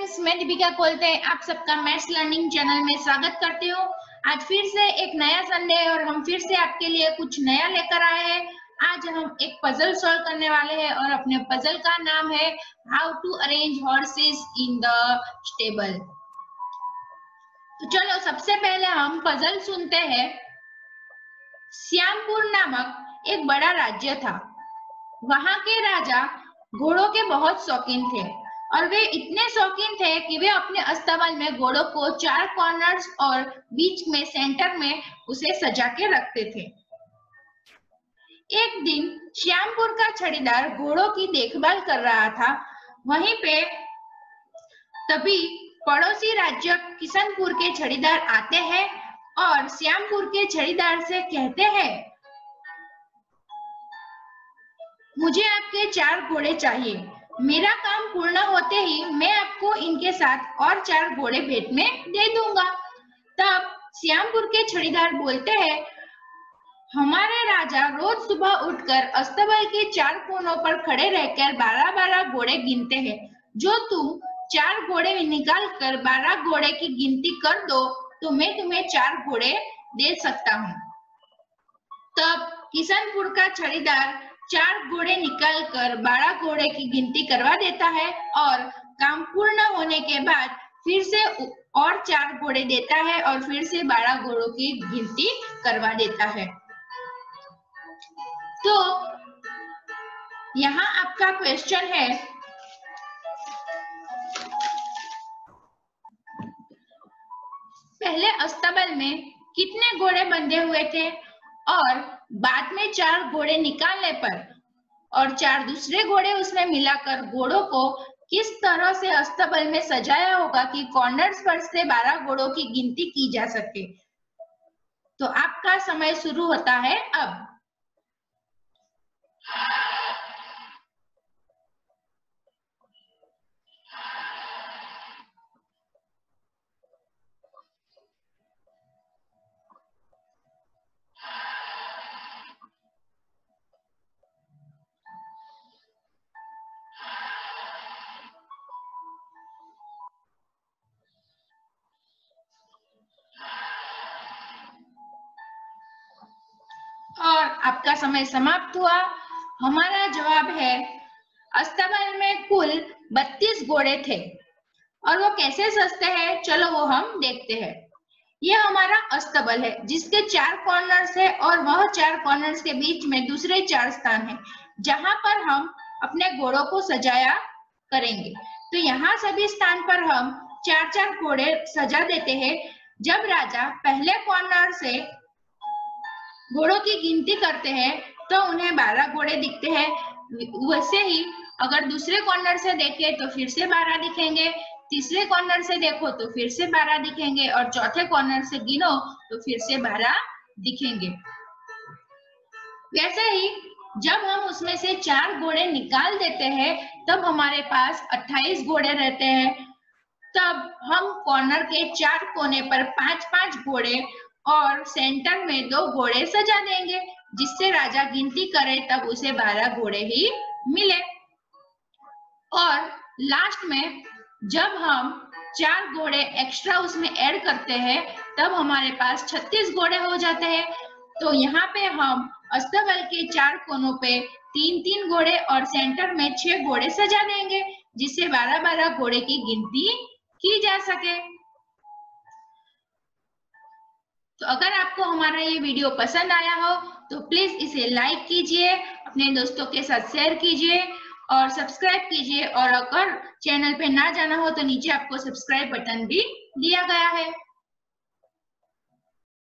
Friends, मैं दीपिका कोलते आप सबका मैथ्स लर्निंग चैनल में स्वागत करती हूँ। आज फिर से एक नया संडे है और हम फिर से आपके लिए कुछ नया लेकर आए हैं। आज हम एक पजल सॉल्व करने वाले हैं और अपने पजल का नाम है how to arrange horses in the stable. तो चलो सबसे पहले हम पजल सुनते हैं। श्यामपुर नामक एक बड़ा राज्य था। वहां के राजा घोड़ों के बहुत शौकीन थे और वे इतने शौकीन थे कि वे अपने अस्तबल में घोड़ों को 4 कॉर्नर्स और बीच में सेंटर में उसे सजा के रखते थे। एक दिन श्यामपुर का छड़ीदार घोड़ों की देखभाल कर रहा था। वहीं पे तभी पड़ोसी राज्य किशनपुर के छड़ीदार आते हैं और श्यामपुर के छड़ीदार से कहते हैं, मुझे आपके 4 घोड़े चाहिए। मेरा काम पूर्ण होते ही मैं आपको इनके साथ और 4 घोड़े भेंट में दे दूंगा। तब श्यामपुर के छड़ीदार बोलते हैं, हमारे राजा रोज सुबह उठकर अस्तबल के 4 कोनों पर खड़े रहकर 12-12 घोड़े गिनते हैं। जो तुम 4 घोड़े निकाल कर 12 घोड़े की गिनती कर दो तो मैं तुम्हें 4 घोड़े दे सकता हूँ। तब किशनपुर का छड़ीदार 4 घोड़े निकाल कर 12 घोड़े की गिनती करवा देता है और काम पूर्ण होने के बाद फिर से और 4 घोड़े देता है और फिर से 12 घोड़ों की गिनती करवा देता है। तो यहाँ आपका क्वेश्चन है, पहले अस्तबल में कितने घोड़े बंधे हुए थे और बाद में 4 घोड़े निकालने पर और 4 दूसरे घोड़े उसमें मिलाकर घोड़ों को किस तरह से अस्तबल में सजाया होगा कि कॉर्नर्स पर से 12 घोड़ों की गिनती की जा सके। तो आपका समय शुरू होता है अब। और आपका समय समाप्त हुआ। हमारा जवाब है, अस्तबल में कुल 32 घोड़े थे। और वो कैसे सजते हैं, चलो वो हम देखते हैं। ये हमारा अस्तबल है जिसके 4 कॉर्नर्स है और वह 4 कॉर्नर्स के बीच में दूसरे 4 स्थान है जहां पर हम अपने घोड़ों को सजाया करेंगे। तो यहाँ सभी स्थान पर हम 4-4 घोड़े सजा देते हैं। जब राजा पहले कॉर्नर से घोड़ों की गिनती करते हैं तो उन्हें 12 घोड़े दिखते हैं। वैसे ही अगर दूसरे कॉर्नर से देखें तो फिर से 12 दिखेंगे, तीसरे कॉर्नर से देखो तो फिर से 12 दिखेंगे और चौथे कॉर्नर से गिनो तो फिर से 12 दिखेंगे। वैसे ही जब हम उसमें से 4 घोड़े निकाल देते हैं तब हमारे पास 28 घोड़े रहते हैं। तब हम कॉर्नर के 4 कोने पर 5-5 घोड़े और सेंटर में 2 घोड़े सजा देंगे, जिससे राजा गिनती करे तब उसे 12 घोड़े ही मिले। और लास्ट में जब हम 4 घोड़े एक्स्ट्रा उसमें ऐड करते हैं तब हमारे पास 36 घोड़े हो जाते हैं। तो यहाँ पे हम अस्तबल के 4 कोनों पे 3-3 घोड़े और सेंटर में 6 घोड़े सजा देंगे, जिससे 12-12 घोड़े की गिनती की जा सके। तो अगर आपको हमारा ये वीडियो पसंद आया हो तो प्लीज इसे लाइक कीजिए, अपने दोस्तों के साथ शेयर कीजिए और सब्सक्राइब कीजिए। और अगर चैनल पे ना जाना हो तो नीचे आपको सब्सक्राइब बटन भी दिया गया है।